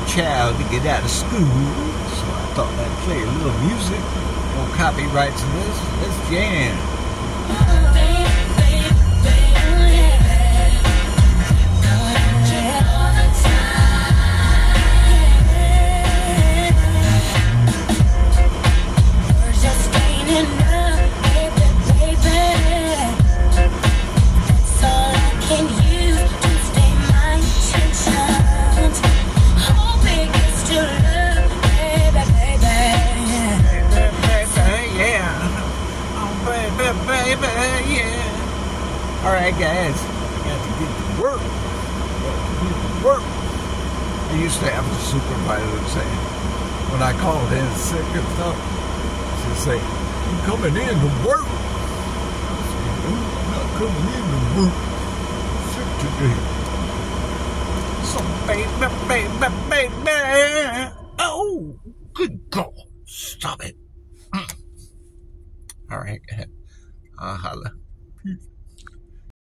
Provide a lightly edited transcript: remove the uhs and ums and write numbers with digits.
child to get out of school, so I thought I'd play a little music. No copyrights in this. Let's jam. Baby, yeah. Alright, guys. I got to get to work. I used to have a supervisor that say, when I called in sick and stuff, she'd say, "You coming in to work?" I said, "No, I'm not coming in to work. I'm sick today." So, baby. Oh, good God. Stop it. Alright, go ahead. Holla. Peace.